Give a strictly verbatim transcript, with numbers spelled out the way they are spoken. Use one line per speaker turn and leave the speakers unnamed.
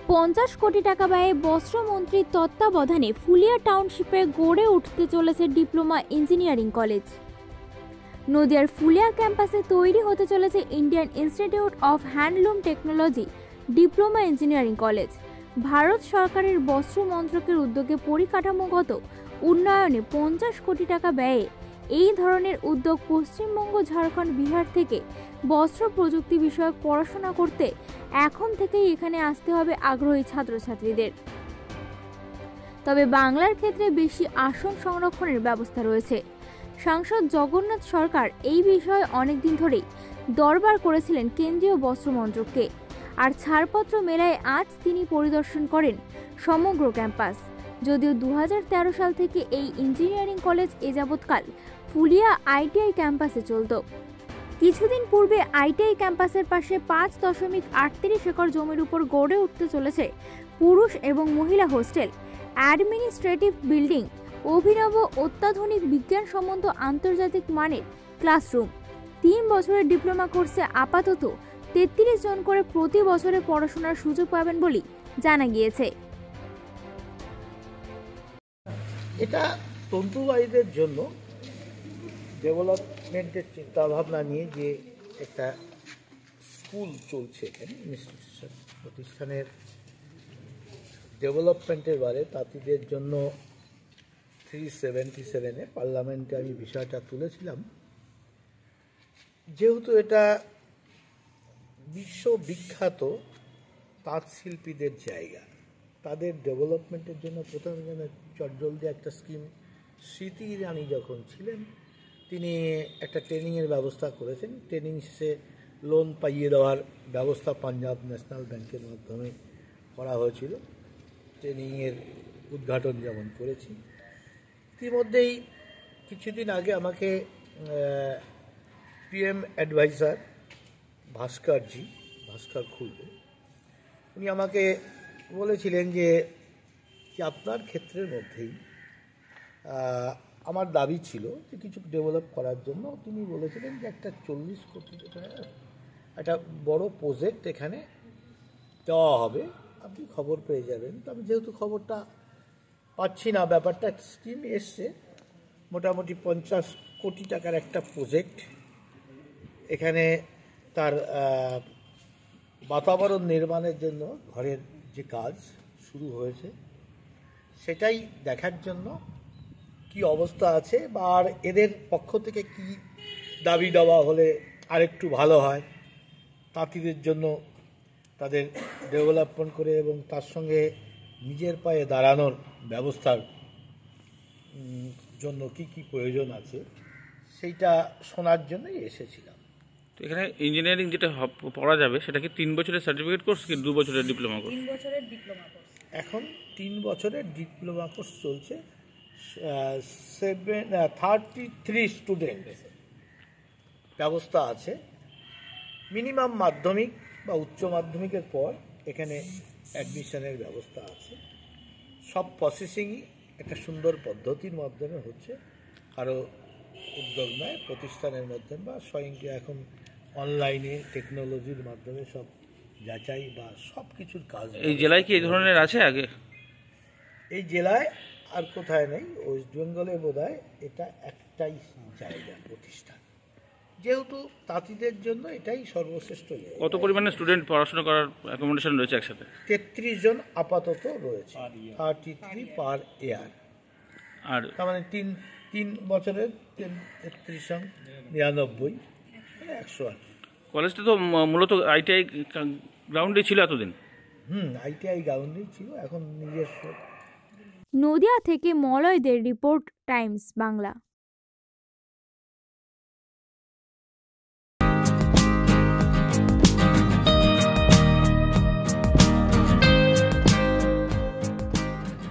পঞ্চাশ কোটি টাকা ব্যয়ে বস্ত্রমন্ত্রীর তত্ত্বাবধানে ফুলিয়া টাউনশিপে গড়ে উঠতে চলেছে ডিপ্লোমা ইঞ্জিনিয়ারিং কলেজ। নদিয়ার ফুলিয়া ক্যাম্পাসে তৈরি হতে চলেছে Indian institute of handloom technology diploma engineering college. Bharat সরকারের বস্ত্র মন্ত্রকের উদ্যোগে পরিকাঠামোগত উন্নয়নে পঞ্চাশ কোটি টাকা ব্যয়ে এই ধরনের উদ্যোগ পশ্চিমবঙ্গ, ঝাড়খণ্ড, বিহার থেকে বস্ত্র প্রযুক্তি বিষয়ক পড়াশোনা করতে এখন থেকেই এখানে আসতে হবে আগ্রহী ছাত্রছাত্রীদের। তবে বাংলার ক্ষেত্রে বেশি আসন সংরক্ষণের ব্যবস্থা রয়েছে। সাংসদ জগন্নাথ সরকার এই বিষয়ে অনেকদিন ধরেই দরবার করেছিলেন কেন্দ্রীয় বস্ত্র মন্ত্রককে, আর ছাড়পত্র মেলায় আজ তিনি পরিদর্শন করেন সমগ্র ক্যাম্পাস। যদিও দু হাজার তেরো সাল থেকে এই ইঞ্জিনিয়ারিং কলেজ এ যাবৎকাল ফুলিয়া আইটিআই ক্যাম্পাসে চলত। কিছুদিন পূর্বে আইটিআই ক্যাম্পাসের পাশে পাঁচ দশমিক আটত্রিশ একর জমির উপর গড়ে উঠতে চলেছে পুরুষ এবং মহিলা হোস্টেল, অ্যাডমিনিস্ট্রেটিভ বিল্ডিং, অভিনব অত্যাধুনিক বিজ্ঞানসম্মত আন্তর্জাতিক মানের ক্লাসরুম। তিন বছরের ডিপ্লোমা কোর্সে আপাতত তেত্রিশ জন করে প্রতি বছরে পড়াশোনার সুযোগ পাবেন বলে জানা গিয়েছে।
এটা তন্তুবাড়িদের জন্য ডেভেলপমেন্টের চিন্তাভাবনা নিয়ে যে একটা স্কুল চলছে এখানে, ইনস্টিটিউশন প্রতিষ্ঠানের ডেভেলপমেন্টের বারে তাঁতিদের জন্য থ্রি সেভেন্টি সেভেনে পার্লামেন্টে আমি বিষয়টা তুলেছিলাম। যেহেতু এটা বিশ্ববিখ্যাত তাঁত শিল্পীদের জায়গা, তাদের ডেভেলপমেন্টের জন্য প্রথমে যেন চটজলদি একটা স্কিম, স্মৃতি ইরানি যখন ছিলেন তিনি একটা ট্রেনিংয়ের ব্যবস্থা করেছেন। ট্রেনিং শেষে লোন পাইয়ে দেওয়ার ব্যবস্থা পাঞ্জাব ন্যাশনাল ব্যাংকের মাধ্যমে করা হয়েছিল। ট্রেনিংয়ের উদ্ঘাটন যেমন করেছি, ইতিমধ্যেই কিছুদিন আগে আমাকে পিএম অ্যাডভাইজার ভাস্করজি, ভাস্কর খুলবে, উনি আমাকে বলেছিলেন যে আপনার ক্ষেত্রের মধ্যেই আমার দাবি ছিল যে কিছু ডেভেলপ করার জন্য। তিনি বলেছিলেন যে একটা চল্লিশ কোটি টাকা একটা বড় প্রজেক্ট এখানে দেওয়া হবে, আপনি খবর পেয়ে যাবেন। তবে যেহেতু খবরটা পাচ্ছি না, ব্যাপারটা স্কিম এসছে, মোটামুটি পঞ্চাশ কোটি টাকার একটা প্রজেক্ট এখানে তার বাতাবরণ নির্মাণের জন্য ঘরের যে কাজ শুরু হয়েছে সেটাই দেখার জন্য কি অবস্থা আছে, বা আর এদের পক্ষ থেকে কি দাবি দেওয়া হলে আরেকটু ভালো হয়, তাঁতিদের জন্য তাদের ডেভেলপমেন্ট করে এবং তার সঙ্গে নিজের পায়ে দাঁড়ানোর ব্যবস্থার জন্য কি কি প্রয়োজন আছে সেইটা শোনার জন্যই এসেছিলাম।
তো এখানে ইঞ্জিনিয়ারিং যেটা পড়া যাবে সেটা কি তিন বছরের সার্টিফিকেট কোর্স কি দু বছরের ডিপ্লোমা কোর্স?
তিন বছরের ডিপ্লোমা কোর্স।
এখন তিন বছরের ডিপ্লোমা কোর্স চলছে। সেভেন থার্টি থ্রি স্টুডেন্ট ব্যবস্থা আছে। মিনিমাম মাধ্যমিক বা উচ্চ মাধ্যমিকের পর এখানে অ্যাডমিশনের ব্যবস্থা আছে। সব প্রসেসিংই একটা সুন্দর পদ্ধতির মাধ্যমে হচ্ছে, কারো উদ্যোগ নয়, প্রতিষ্ঠানের মাধ্যমে বা স্বয়ংক্রিয় এখন অনলাইনে টেকনোলজির মাধ্যমে সব যাচাই বা সব কিছুর কাজ।
এই জেলায় কি এই ধরনের আছে আগে?
এই জেলায় আর কোথায় নেই, ওয়েস্ট বেঙ্গলে বোধহয় এটা একটাই জায়গা প্রতিষ্ঠান, যেহেতু তাঁতিদের জন্য এটাই সর্বশ্রেষ্ঠ।
কত পরিমাণে স্টুডেন্ট পড়াশোনা করার অ্যাকোমোডেশন রয়েছে একসাথে?
তেত্রিশ জন আপাতত রয়েছে, থার্টি থ্রি পার ইয়ার। আর তার মানে তিন তিন বছরের তেত্রিশ জন নিরানব্বই, একশো আট।
কলেজটা তো মূলত আইটিআই গ্রাউন্ডে ছিল এতদিন।
হুম আইটিআই গ্রাউন্ডেই ছিল, এখন নিজস্ব।
নদিয়া থেকে মলয়দের রিপোর্ট, টাইমস বাংলা।